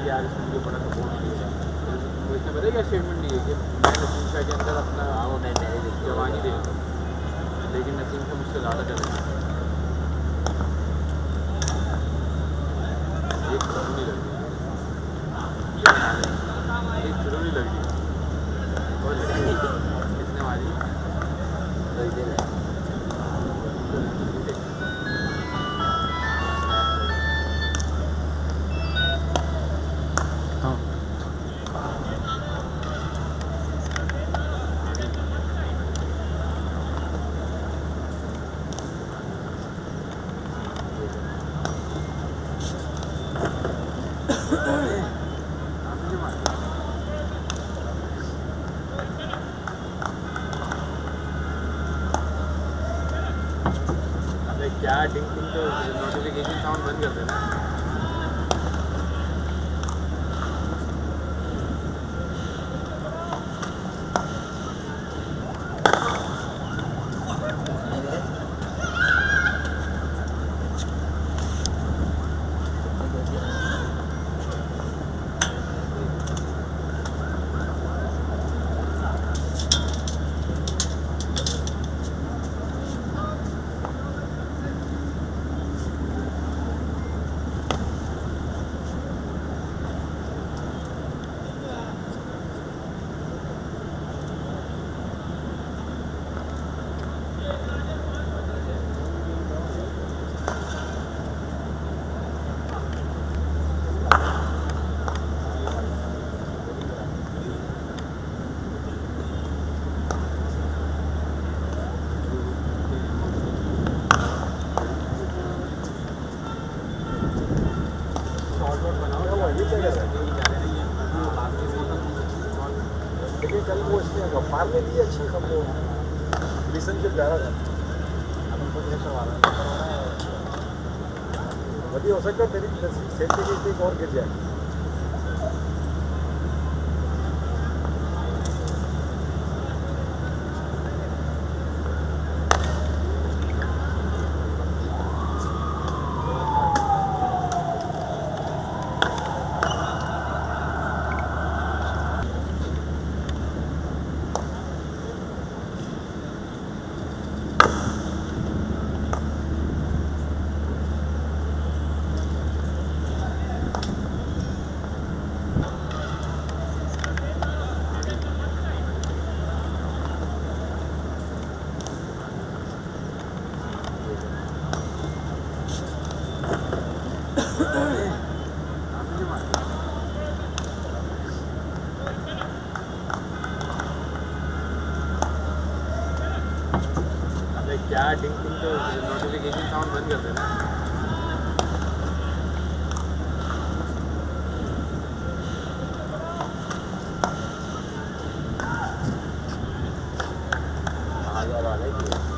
यार इसने मुझे बड़ा सपोर्ट किया। तो इसने पता क्या स्टेटमेंट दी है कि मैं नसीम शाह के अंदर अपना जवानी देखता हूँ, लेकिन नसीम शाह मुझसे ज़्यादा चलेगा। एक शुरू नहीं लग रही, एक शुरू नहीं लग रही और किसने मारी क्या टिंग टिंग तो नोटिफिकेशन साउंड बंद कर देना। लेकिन कल वो इसने गफ्फार ने दी अच्छी सब वो रिलेशनशिप जा रहा था। अपन को प्रेशर आ रहा है, वही हो सकता है तेरी सेफ्टी की एक और गिर जाए। क्या टिंग टिंग तो नोटिफिकेशन साउंड बंद कर देना। आ जा रहा है।